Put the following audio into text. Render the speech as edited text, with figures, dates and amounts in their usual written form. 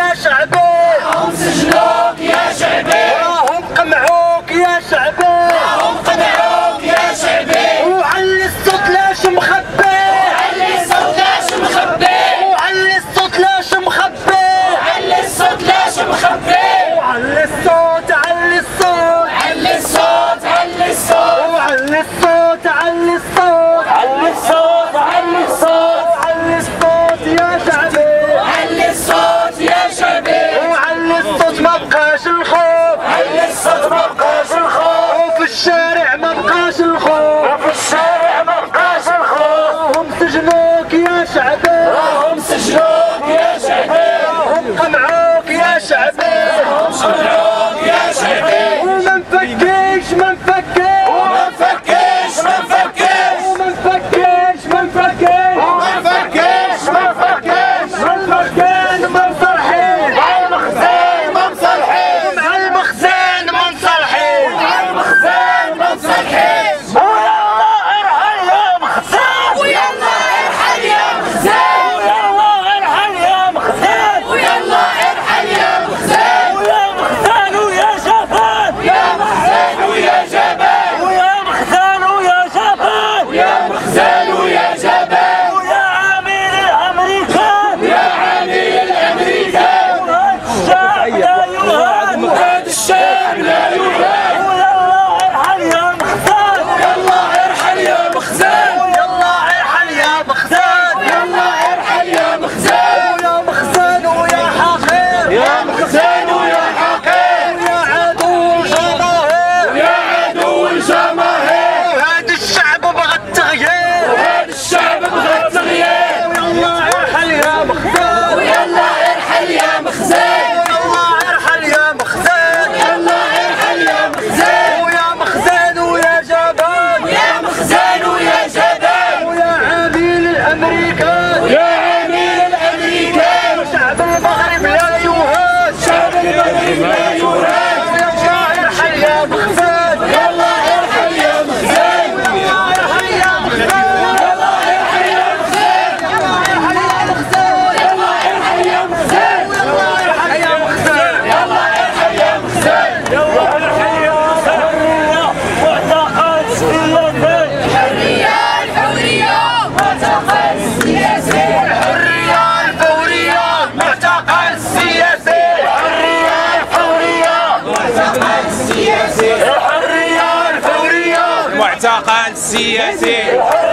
يا شعبي، راهم سجنوك يا شعبي، راهم قمعوك يا شعبي، راهم قمعوك يا شعبي، وعلي الصوت لاش مخبي، علي الصوت لاش مخبي، وعلي الصوت لاش مخبي، علي الصوت لاش مخبي، وعلي الصوت علي الصوت، علي الصوت علي الصوت، وعلي الصوت علي الصوت، علي الصوت علي الصوت، وعلي الصوت يا شعبي، علي الصوت يا شعبي، وعلي الصوت ما بقاش الخوف، علي الصوت ما بقاش الخوف، وفي الشارع ما بقاش الخوف، وفي الشارع ما بقاش الخوف، راهم سجنوك يا شعبي، راهم سجنوك يا شعبي، راهم قمعوك يا شعبي، راهم قمعوك يا شعبي، وما نفكيش ما نفكيش، وما نفكيش ما نفكيش، وما نفكيش ما نفكيش، وما نفكيش ما نفكيش، مع المخزن ما مصالحين، مع المخزن ما مصالحين، مع المخزن ما مصالحين، مع المخزن ما مصالحين، ويلا ارحل يا مخزن، ويلا ارحل يا مخزن، ويلا ارحل يا مخزن، ويلا ارحل يا مخزن، ويا مخزن ويا جبان، ويا مخزن ويا جبان، ويا مخزن ويا جبان، ويا مخزن ويا جبان، ويا عميل الامريكان، ويا عميل الامريكان، وهذا الشعب لا يهان، ويلا ارحل يا مخزن، ويلا ارحل يا مخزن، يلا ارحل يا مخزن، يلا ارحل يا مخزن، ويا مخزن ويا حقير، يا مخزن ويا حقير، ويا عدو الجماهير، يا عدو الجماهير، وهذا الشعب بغى التغيير، وهذا الشعب بغى التغيير، يلا ارحل يا مخزن، ويلا ارحل يا مخزن، يلا ارحل يا مخزن، يلا ارحل يا مخزن، ويا مخزن ويا جبان، ويا مخزن ويا جبان، ويا عميل الامريكان، يا عميل الامريكان، شعب المغرب لا يهان، شعب المغرب لا يهان، يلا ارحل يا مخزن، يلا ارحل يا مخزن، يلا ارحل يا مخزن، يلا ارحل يا مخزن، يلا ارحل يا مخزن، يلا ارحل يا مخزن، يلا ارحل يا مخزن، يلا ارحل يا مخزن، يلا ارحل يا مخزن، معتقل سياسي، الحرية الفورية، معتقل سياسي، الحرية الفورية، معتقل سياسي، الحرية الفورية، معتقل سياسي، الحرية الفورية، معتقل سياسي.